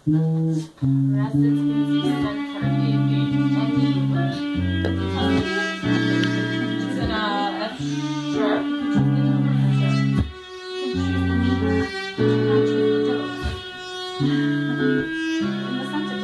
rest its easy center anywhere. It's in a F sharp. You can choose the tone. In the center,